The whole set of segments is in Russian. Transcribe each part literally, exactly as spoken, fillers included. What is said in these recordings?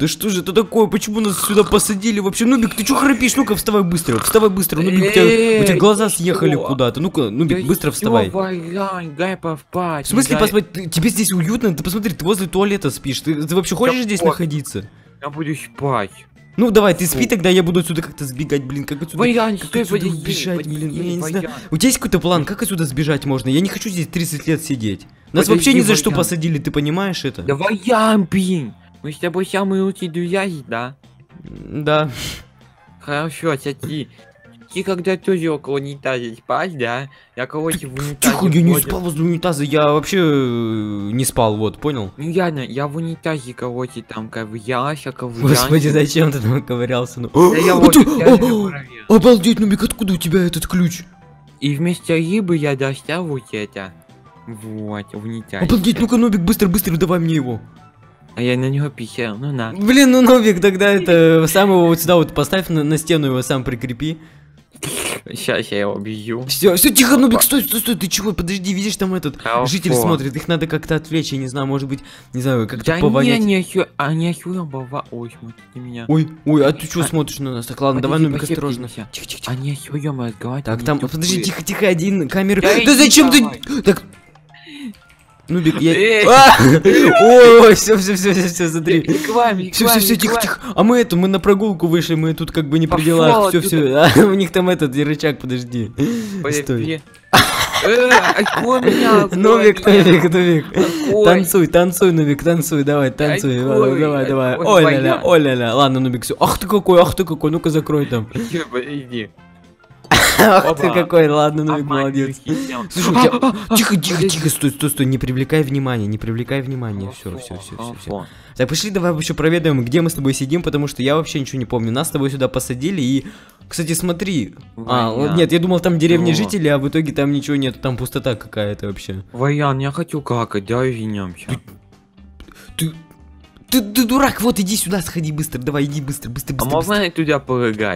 Да что же это такое? Почему нас сюда посадили вообще? Нубик, ты чё храпишь? Ну-ка, вставай быстро, вставай быстро. Нубик, у тебя, у тебя глаза съехали куда-то. Ну-ка, Нубик, быстро вставай. В смысле, посмотри, тебе здесь уютно? Ты посмотри, ты возле туалета спишь. Ты, ты вообще хочешь здесь находиться? Я буду спать. Ну давай, ты спи тогда, я буду отсюда как-то сбегать, блин, как отсюда, Вариант, как стой, отсюда подожди, сбежать, подожди, блин, ну, я не вариант. знаю. У тебя есть какой-то план, как отсюда сбежать можно? Я не хочу здесь тридцать лет сидеть. Нас Подожди, вообще ни за что вариант. посадили, ты понимаешь это? Давай я, блин. Мы с тобой самые лучшие друзья, да? Да. Хорошо, сядь. Ты когда тоже около унитаза спать, да? Я кого-то в унитазе. Тихо, я не вводил. спал возле унитаза, я вообще э, не спал, вот, понял? Ну ясно, я в унитазе кого-то там ковырялся, ковырялся. Господи, зачем ты там ковырялся? Ну? Да я А вот, ты- я о, же о, проверил. Обалдеть, Нубик, откуда у тебя этот ключ? И вместо рыбы я достал вот это. Вот, в унитазе. Обалдеть, ну-ка, Нубик, быстро, быстро, давай мне его. А я на него писал, ну на. Блин, ну Нубик, тогда это, сам его вот сюда вот поставь, на, на стену его сам прикрепи. Сейчас я его бью. Все, все, тихо, Нубик, стой, стой, стой, ты чего, подожди, видишь, там этот Хорошо. житель смотрит, их надо как-то отвлечь, я не знаю, может быть, не знаю, как-то Да повонять. не, не, хё- а не хёрбова, ой, смотрите меня. Ой, ой, а ты что А- смотришь на нас? Так, ладно, давай, Подожди, Нубик, осторожно. пошептимся. Тихо, тихо, тихо. А не хёрем разговаривать. Так, они там, тупые. подожди, тихо, тихо, один камеры. Да Да иди зачем ты? давай. Так, Нубик, я... Эй. А! Ой, все, все, все, все, все, смотри. К вами, к Все, все, вами, все, к тихо, вами. тихо. А мы это, мы на прогулку вышли, мы тут как бы не при Пошёл делах. Все, отсюда. все. У них там этот рычаг, подожди. Стой. Подожди. Э, открой меня, открой Нубик, меня. Нубик, Нубик. Открой. Танцуй, танцуй, Нубик, танцуй, давай, танцуй. Открой, Давай, давай. открой, Ой-ля-ля, твоя. ой-ля-ля. Ладно, Нубик, все. Ах ты какой, ах ты какой, ну-ка закрой там. Всё, подожди. Ах ты Опа. какой, ладно, Нубик, Обман молодец. захитрил. Слушай, у тебя... А, Тихо, тихо, подожди. тихо, стой, стой, стой, не привлекай внимания, не привлекай внимания. Все, все, все, все, все. Хорошо. Так, пошли, давай еще проведаем, где мы с тобой сидим, потому что я вообще ничего не помню. Нас с тобой сюда посадили и... Кстати, смотри. А, Ваня. вот нет, я думал, там деревня Чего? жителей, а в итоге там ничего нет, там пустота какая-то вообще. Ваян, я хочу какать, давай вернемся. Ты... Ты, ты дурак, вот иди сюда, сходи быстро, давай, иди быстро, быстро, А быстро. можно туда прыгать?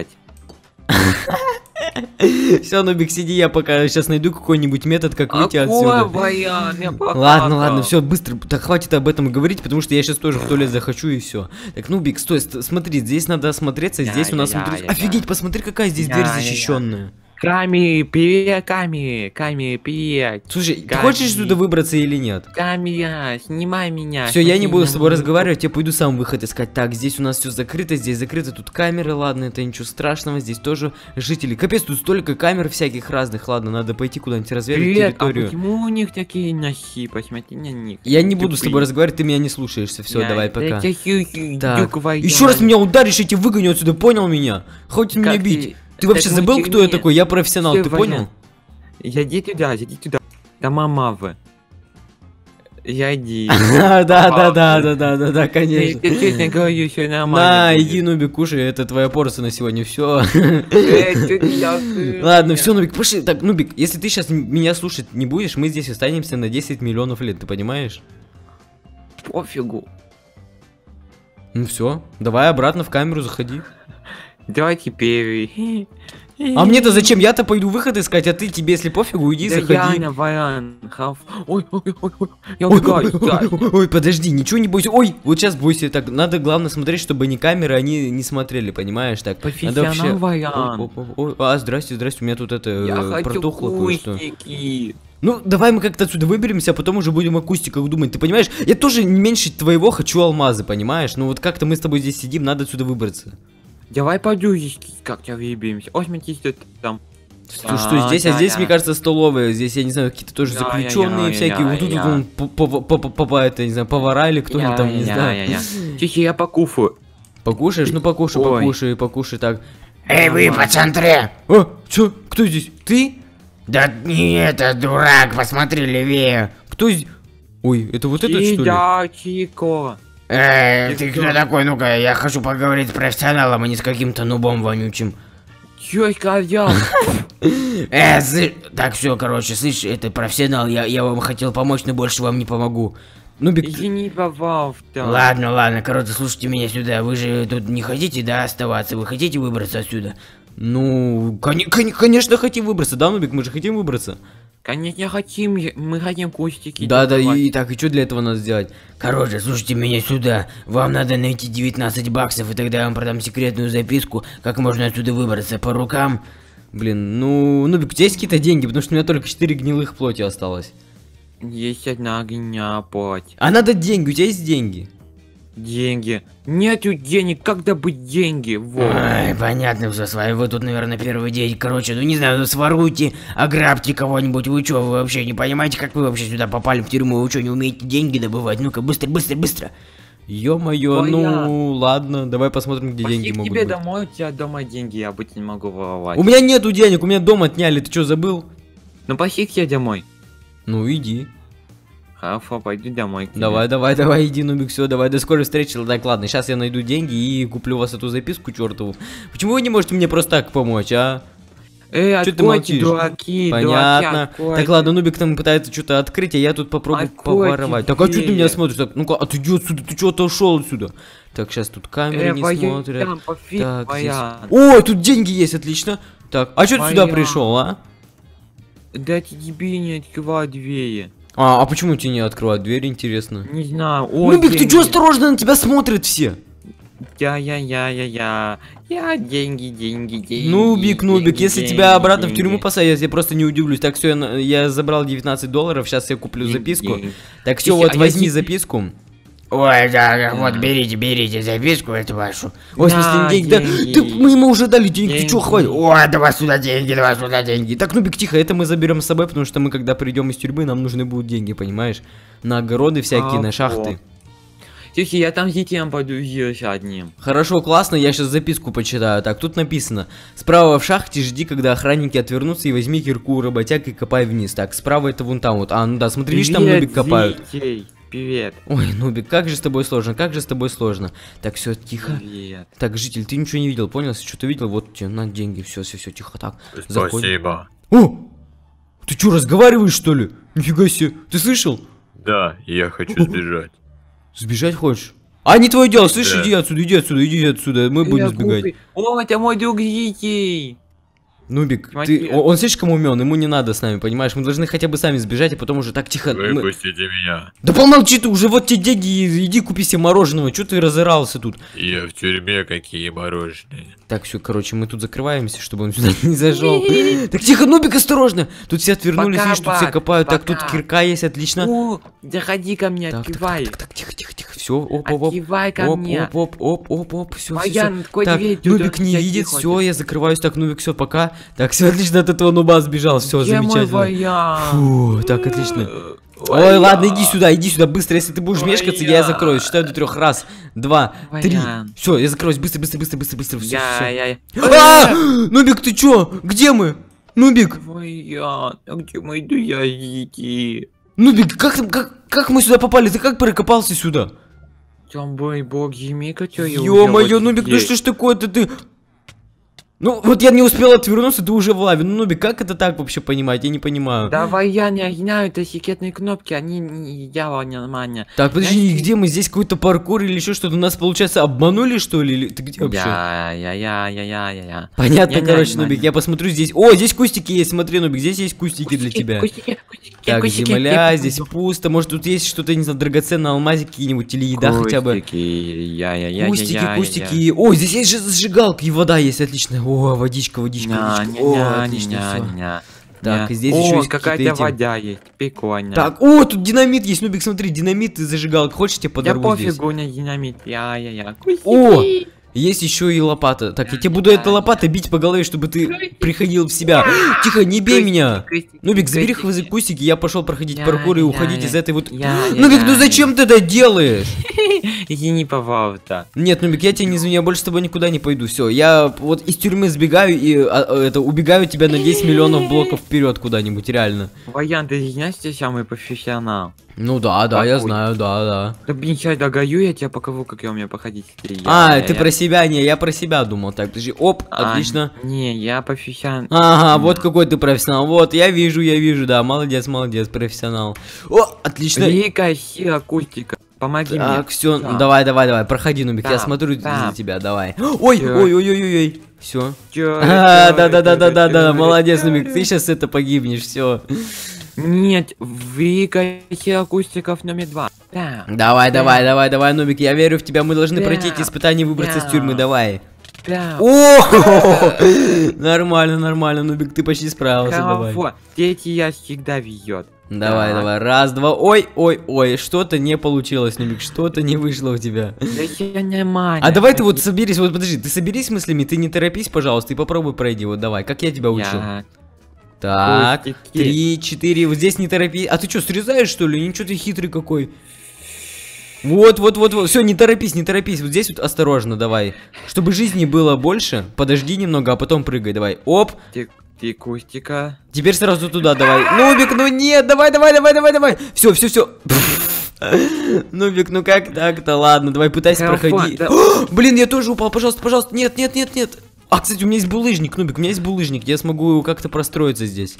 Все, Нубик, сиди, я пока сейчас найду какой-нибудь метод, как выйти Какой отсюда. Ваян, я покакал. Ладно, ладно, все, быстро. Так, хватит об этом говорить, потому что я сейчас тоже в туалет захочу и все. Так, Нубик, стой, ст- смотри, здесь надо осмотреться, здесь у нас, Я-я-я, смотри... я-я. Офигеть, посмотри, какая здесь дверь Я-я-я. защищенная. Камеры, привет, камеры, камеры, привет. Слушай, ты Габи. хочешь сюда выбраться или нет? Камера, снимай меня. Все, я не смотри буду на с тобой мою разговаривать, я пойду сам выход искать. Так, здесь у нас все закрыто, здесь закрыто, тут камеры, ладно, это ничего страшного, здесь тоже жители. Капец, тут столько камер всяких разных, ладно, надо пойти куда-нибудь разведать Привет, а территорию. почему у них такие носи? Посмотри на них. Я не буду с тобой Тупые. разговаривать, ты меня не слушаешься. Все, Я- давай, да пока. я хи- Так, Дюк Ваян. еще раз меня ударишь, я тебя выгоню отсюда, понял меня? Хоть меня Как бить. ты- Ты так вообще мы забыл, кто я тюрьме. такой? Я профессионал, Всё, ты Ваня. понял? Зайди туда, зайди туда. Там мамавы. Зайди. Да, да, да, да, да, да, да, да, Я конечно. тебе честно говорю, все На, нормально. будет. иди, Нубик, кушай, это твоя порция на сегодня, все. Э, чё ты я- Ладно, все, Нубик, пошли. Так, Нубик, если ты сейчас меня слушать не будешь, мы здесь останемся на десять миллионов лет, ты понимаешь? Пофигу. Ну все, давай обратно в камеру заходи. Давай теперь. А мне-то зачем? Я-то пойду выход искать, а ты, тебе, если пофигу, уйди, Да заходи. Яна, Ваян, хав. Ой, ой, ой, ой, я Ой, убегаю, ой, да. ой, ой, ой, подожди, ничего не бойся. Ой, вот сейчас бойся. Так, надо главное смотреть, чтобы не камеры, они не смотрели, понимаешь? Так, надо Профессионал, Ваян. Ой, ой, ой, ой, а, здрасте, здрасте, у меня тут это Я э, хочу протухло кое-что. кустики. Ну, давай мы как-то отсюда выберемся, а потом уже будем о кустиках думать. Ты понимаешь? Я тоже не меньше твоего хочу алмазы, понимаешь? Ну вот как-то мы с тобой здесь сидим, надо отсюда выбраться. Давай пойду здесь как-то выберемся. Ой, смотри, что там. Что, Да, что здесь? А да, здесь, да. мне кажется, столовая. Здесь, я не знаю, какие-то тоже Я, заключенные я, я, всякие. я, Вот тут я. вон п- п- п- п- п- это, не знаю, повара или кто-нибудь там, не знаю. Тихо, я покуфаю. Покушаешь? Ну покушай, Ой. покушай, покушай, так. Эй, вы по центре! О, чё? Кто здесь? Ты? Да не это, дурак, посмотри левее. Кто здесь? Ой, это вот этот, что ли? Да, Чико. Эй, Ты ты кто? кто такой? Ну-ка, я хочу поговорить с профессионалом, а не с каким-то нубом вонючим. Чё сказал? Э, слышь... Так, все, короче, слышь, это профессионал, я, я вам хотел помочь, но больше вам не помогу. Ну, Бик, Извини, пожалуйста. Ладно, ладно, короче, слушайте меня сюда. Вы же тут не хотите, да, оставаться? Вы хотите выбраться отсюда? ну, кони- кони- конечно, хотим выбраться, да, Нубик? Мы же хотим выбраться. Конечно, хотим, мы хотим кустики. Да, да, и, и так, и что для этого надо сделать? Короче, слушайте меня сюда. Вам надо найти девятнадцать баксов, и тогда я вам продам секретную записку, как можно отсюда выбраться по рукам. Блин, ну, ну, у тебя есть какие-то деньги, потому что у меня только четыре гнилых плоти осталось. Есть одна огня плоть. А надо деньги, у тебя есть деньги? Деньги. Нету денег, как добыть деньги? Вот. Ой, понятно все с вами. Вы тут, наверное, первый день. Короче, ну не знаю, ну своруйте, ограбьте кого-нибудь. Вы что, вы вообще не понимаете, как вы вообще сюда попали в тюрьму? Вы что, не умеете деньги добывать? Ну-ка, быстро, быстро, быстро. Ё-моё, Ой, ну я- ладно, давай посмотрим, где Пошли деньги к могут тебе быть. домой, у тебя дома деньги, я обычно не могу воровать. У меня нету денег, у меня дом отняли, ты что, забыл? Ну пошли к тебе домой. Ну иди. Хорошо, пойду домой к тебе. Давай, давай, давай, иди, Нубик, все, давай, до скорой встречи. Так, ладно, сейчас я найду деньги и куплю у вас эту записку чертову. Почему вы не можете мне просто так помочь, а? Эй, Чё ты откройте, молчишь? дураки, Понятно. дураки, откройте. Так, ладно, Нубик там пытается что-то открыть, а я тут попробую Откройте поворовать. Так, а что ты дверь. меня смотришь? Так, ну-ка, отойди отсюда, ты что-то ушел отсюда. Так, сейчас тут камеры Э, не воян, смотрят. пофиг, Так, здесь... воян. О, тут деньги есть, отлично. Так, а что ты сюда Воян. пришел, а? Да тебе не открывай двери. А, а почему тебе не открывают дверь, интересно? Не знаю, ой, Нубик, ты деньги. что, осторожно, на тебя смотрят все. Я-я-я-я-я. Я деньги, деньги, деньги. Нубик, Нубик, деньги, если деньги, тебя обратно в деньги. тюрьму посадят, я просто не удивлюсь. Так, все, я, на- я забрал девятнадцать долларов, сейчас я куплю Деньги, записку. деньги. Так, все, Слушай, вот а я возьми тебе- записку. Ой, да, да, Да. вот, берите, берите записку эту вашу. Ой, в смысле, На, деньги, да, деньги. ты, мы ему уже дали деньги, ты Деньги. что, хватит? Ой, давай сюда деньги, давай сюда деньги. Так, Нубик, тихо, это мы заберем с собой, потому что мы, когда придем из тюрьмы, нам нужны будут деньги, понимаешь? На огороды всякие, А, на вот. шахты. Слушай, я там с детям пойду с одним. Хорошо, классно, я сейчас записку почитаю. Так, тут написано. Справа в шахте жди, когда охранники отвернутся, и возьми кирку у работяг и копай вниз. Так, справа это вон там вот. А, ну да, смотри, видишь, там Нубик копают. Зритель. Привет. Ой, Нубик, как же с тобой сложно, как же с тобой сложно. Так, все, тихо. Привет. Так, житель, ты ничего не видел, понял? Если что-то видел, вот тебе на деньги, все, все, все, тихо, так. Заходим. Спасибо. О! Ты что, разговариваешь, что ли? Нифига себе, ты слышал? Да, я хочу сбежать. Сбежать хочешь? А, не твое дело, слышь, Да. иди отсюда, иди отсюда, иди отсюда, мы будем Э, сбегать. купи. О, это мой друг Зитей. Нубик, Смотри. ты, он, он слишком умен, ему не надо с нами, понимаешь? Мы должны хотя бы сами сбежать, а потом уже так тихо. мы- Выпустите меня. Да помолчи ты, уже вот тебе деньги, и- иди купи себе мороженого, что ты разорался тут? Я в тюрьме, какие мороженые. Так, все, короче, мы тут закрываемся, чтобы он сюда не зашел. Так, тихо, Нубик, осторожно! Тут все отвернулись, Пока, видишь, тут все Бак, копают. Так, тут пока. кирка есть, отлично. О, заходи ко мне, Так, так, открывай. так, так, тихо, тихо, тихо, все, оп, оп, оп. Открывай ко Оп, мне. оп, оп, оп, оп, оп, все, Баян, открой Так, дверь, тут Нубик не всякие видит, ходят. все, я закрываюсь. Так, Нубик, все, пока. Так, все отлично, от этого нуба сбежал, все, Где мой замечательно. Баян? Фу, так, отлично. Ой, Баян. ладно, иди сюда, иди сюда, быстро, если ты будешь мешкаться, я Баян. закроюсь. Считаю до трех. Раз, два, три. Баян. Все, я закроюсь, быстро, быстро, быстро, быстро, быстро. Все, Я, все. я, я. А! Нубик, ты чё? Где мы? Нубик, Баян, а где мои друзья? Нубик, как, там- как, как мы сюда попали? Ты как прокопался сюда? Там был бог зими, который Ё-моё, Нубик, ну что ж такое-то ты? Ну, вот я не успел отвернуться, ты уже в лаве. Ну, Нубик, как это так вообще понимать? Я не понимаю. Давай, я не знаю, это секретные кнопки, они не делают нормально. Так, подожди, Знаете- где мы? Здесь какой-то паркур или еще что-то? Нас, получается, обманули, что ли? Или ты где вообще? Я, я, я, я, я, я, я. Понятно, Не-не, короче, нормально. Нубик, я посмотрю здесь. О, здесь кустики есть, смотри, Нубик, здесь есть кустики для тебя. Кустики, кустики, Так, кустики, земля, я здесь пойду. пусто. Может, тут есть что-то, не знаю, драгоценное, алмазики какие-нибудь или еда хотя бы. Кустики, я, я, я, Кустики, я, я, кустики. я. О, здесь есть же зажигалка и вода есть, отлично. О, водичка, водичка, Ня, водичка. ня, О, ня, отлично, ня, все. ня, Так, ня. и здесь О, еще есть какая-то какие-то эти- вода есть, прикольно. Так, о, тут динамит есть, Нубик, смотри, динамит и зажигалка. Хочешь, я тебе я подорву здесь? пофигу на динамит, я, я, я. Кустики. О, есть еще и лопата. Так, я тебе буду этой лопатой бить по голове, чтобы ты приходил в себя. Тихо, не бей меня. Нубик, забери хвозы кустики, я пошел проходить Я, паркур и я, уходить я, из этой вот... я, я, Нубик, ну я, зачем ты это делаешь? Извини, пожалуйста. Нет, Нубик, я тебя не извини, я больше с тобой никуда не пойду. Все, я вот из тюрьмы сбегаю и а, а, это убегаю тебя на десять миллионов блоков вперед куда-нибудь, реально. Ваян, ты знаешь, ты самый профессионал? Ну да, да, я Какой? знаю, да, да. Да блин, сейчас догою, я тебя покажу, как я умею походить. Я, А, я, ты я. про себя, не, я про себя думал. Так, подожди, оп, А, отлично. Не, я профессионал. Ага, вот какой ты профессионал. Вот, я вижу, я вижу, да, молодец, молодец, профессионал. О, отлично. Великая сила кустика. Помоги мне. Так, все, Да. давай, давай, давай, проходи, Нубик, я Да, смотрю да. за тебя, давай. Ой, Чё? ой, ой, ой, ой, ой, все. Чё, А, чё, да, да, да, чё, да, да, чё, да, чё, молодец, чё, Нубик, ты сейчас это погибнешь, все. Нет, двигайся акустиков номер два. Да. Давай, Да. давай, давай, давай, Нубик, я верю в тебя, мы должны Да. пройти эти испытания и выбраться Да. из тюрьмы, давай. Да. О, нормально, нормально, Нубик, ты почти справился, давай. Кого? Третий я всегда везет. Давай, Да. давай, раз, два, ой, ой, ой, что-то не получилось, Нубик, что-то не вышло у тебя. Да я нормально. А давай ты вот соберись, вот подожди, ты соберись с мыслями, ты не торопись, пожалуйста, и попробуй пройди, вот давай, как я тебя учу. Я... Так, Кустики. три, четыре, вот здесь не торопись. А ты что, срезаешь что ли? Ничего ты хитрый какой. Вот, вот, вот, вот, все, не торопись, не торопись, вот здесь вот осторожно, давай. Чтобы жизни было больше, подожди немного, а потом прыгай, давай. Оп, Ты, ты кустика. теперь сразу туда, давай. Нубик, ну нет, давай, давай, давай, давай, давай. Все, все, все. Нубик, ну как так-то? Ладно, давай пытайся Хорошо, проходи. да. Блин, я тоже упал, пожалуйста, пожалуйста. Нет, нет, нет, нет. А, кстати, у меня есть булыжник, Нубик, у меня есть булыжник, я смогу как-то простроиться здесь.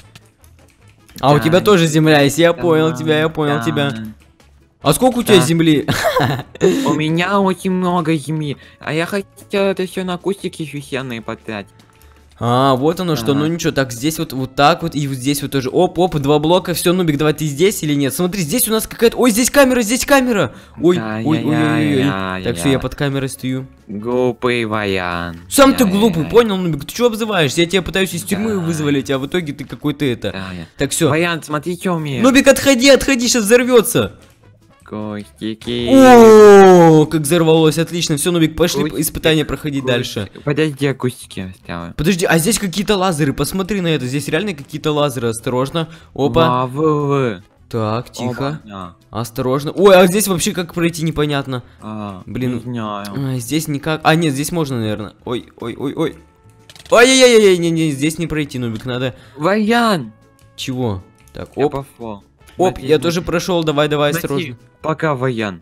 А у Да, тебя тоже земля есть, я да, понял тебя, я понял да. тебя. А сколько у тебя Да. земли? У меня очень много земли, а я хотел это все на кустики священные потратить. А, вот оно что, Ага. ну ничего, так, здесь вот, вот так вот, и вот здесь вот тоже. Оп, оп, два блока, все, Нубик, давай, ты здесь или нет? Смотри, здесь у нас какая-то, ой, здесь камера, здесь камера. Ой, ой, ой, ой, ой, ой. Ай-яй-яй-яй-яй. Так, все, я под камерой стою. Глупый вариант. Сам ты Ай-яй-яй. глупый, понял, Нубик, ты что обзываешься? Я тебя пытаюсь из тюрьмы Да. вызволить, а в итоге ты какой-то это. Да, я- Так, все. Вариант, смотри, что умеет. Нубик, отходи, отходи, сейчас взорвется. Кустики. О, как взорвалось, отлично. Все, Нубик, пошли Кустики, испытания проходить кустики. дальше. Подожди, я кустики оставлю. Подожди, а здесь какие-то лазеры, посмотри на это, здесь реально какие-то лазеры, осторожно. Опа, Лавы. так, тихо, Оба-на. осторожно. Ой, а здесь вообще как пройти, непонятно. А, Блин. не знаю. А, здесь никак, а нет, здесь можно, наверное. Ой, ой, ой, ой. Ой-ой-ой, не, не, здесь не пройти, Нубик, надо. Вариант. Чего? Так, Я оп, пошел. оп, Смотри, я смотри. тоже прошел, давай, давай, Смотри, осторожно. Пока Ваян.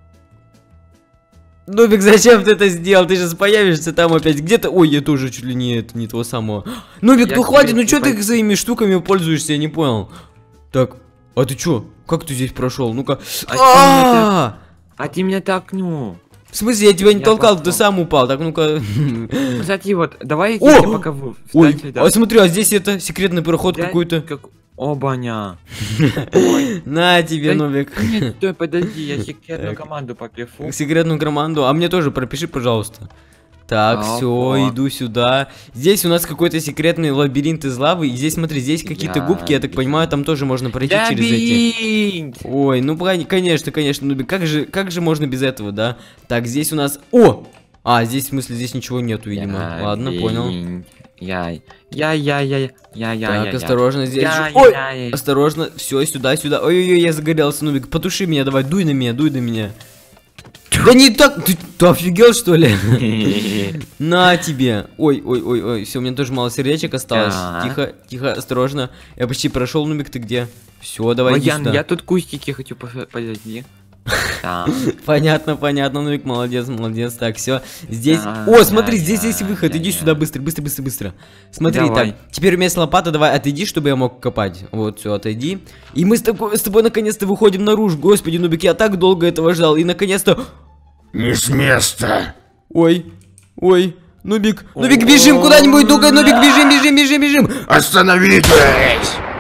Нубик, зачем ты это сделал? Ты сейчас появишься там опять где-то. Ой, я тоже чуть ли не это, не того самого. Нубик, Я ну к хватит, тебе ну что не ты своими штуками пользуешься, я не понял. Так, а ты чё? Как ты здесь прошел? Ну-ка. А А, А ты меня толкнул. в смысле, я тебя не Я толкал, ты пошел. сам упал. Так, ну-ка. Смотри, вот, давай О! я тебе пока в- Ой, встань сюда. а смотри, а здесь это секретный проход Взять какой-то. как- Обаня. Ой. На тебе, Да Нубик. Нет, стой, подожди, я секретную команду попишу. Секретную команду. А мне тоже пропиши, пожалуйста. Так, А, все, во. иду сюда. Здесь у нас какой-то секретный лабиринт из лавы. И здесь, смотри, здесь какие-то Я губки, я так вижу. понимаю, там тоже можно пройти через эти. Лабиринт! Ой, ну пон- конечно, конечно, Нубик, как же, как же можно без этого, да? Так, здесь у нас. О! А, здесь, в смысле, здесь ничего нету, видимо. Ладно, понял. Яй. Яй, яй, яй, яй, яй. Так, осторожно, здесь. Яй, же- Ой! яй. Осторожно, все, сюда, сюда. Ой-ой-ой, я загорелся, Нубик. Потуши меня, давай, дуй на меня, дуй на меня. Да не так, ты, ты офигел, что ли? На тебе. Ой, ой, ой, ой, все, у меня тоже мало сердечек осталось. Так. Тихо, тихо, осторожно. Я почти прошел, Нубик, ты где? Все, давай, иди Ваян, сюда. я тут кустики хочу пос- подожди. Так. Понятно, понятно, Нубик, молодец, молодец. Так, все. Здесь. Да, О, смотри, да, здесь да, есть выход. да, Иди да. сюда быстро, быстро, быстро, быстро. Смотри, Давай. так. Теперь вместо лопаты давай отойди, чтобы я мог копать. Вот, все, отойди. И мы с тобой, с тобой наконец-то выходим наружу. Господи, Нубик, я так долго этого ждал. И наконец-то. Не с места. Ой, ой. Нубик, Нубик, бежим куда-нибудь, ну-ка, Нубик, бежим, бежим, бежим, бежим. Остановитесь!